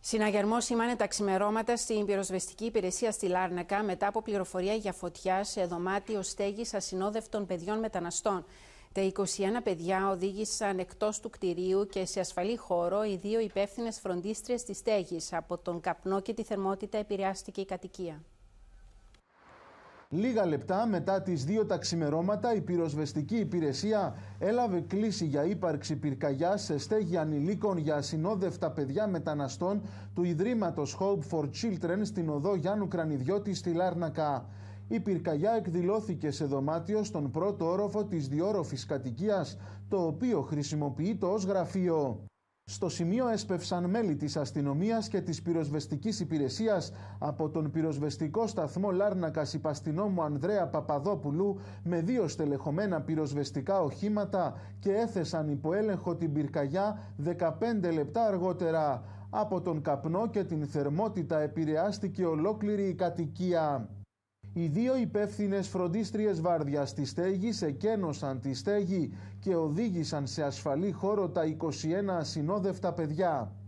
Συναγερμό σήμανε τα ξημερώματα στην πυροσβεστική υπηρεσία στη Λάρνακα μετά από πληροφορία για φωτιά σε δωμάτιο στέγης ασυνόδευτων παιδιών μεταναστών. Τα 21 παιδιά οδήγησαν εκτός του κτηρίου και σε ασφαλή χώρο οι δύο υπεύθυνες φροντίστριες της στέγης. Από τον καπνό και τη θερμότητα επηρεάστηκε η κατοικία. Λίγα λεπτά μετά τις 2 τα ξημερώματα, η πυροσβεστική υπηρεσία έλαβε κλήση για ύπαρξη πυρκαγιάς σε στέγη ανηλίκων για ασυνόδευτα παιδιά μεταναστών του Ιδρύματος Hope for Children στην οδό Γιάννου Κρανιδιώτη στη Λάρνακα. Η πυρκαγιά εκδηλώθηκε σε δωμάτιο στον πρώτο όροφο της διόροφης κατοικίας, το οποίο χρησιμοποιείται ως γραφείο. Στο σημείο έσπευσαν μέλη της αστυνομίας και της πυροσβεστικής υπηρεσίας από τον πυροσβεστικό σταθμό Λάρνακας υπαστηνόμου Ανδρέα Παπαδόπουλου με 2 στελεχωμένα πυροσβεστικά οχήματα και έθεσαν υπό έλεγχο την πυρκαγιά 15 λεπτά αργότερα. Από τον καπνό και την θερμότητα επηρεάστηκε ολόκληρη η κατοικία. Οι 2 υπεύθυνες φροντίστριες βάρδιας της στέγης εκένωσαν τη στέγη και οδήγησαν σε ασφαλή χώρο τα 21 ασυνόδευτα παιδιά.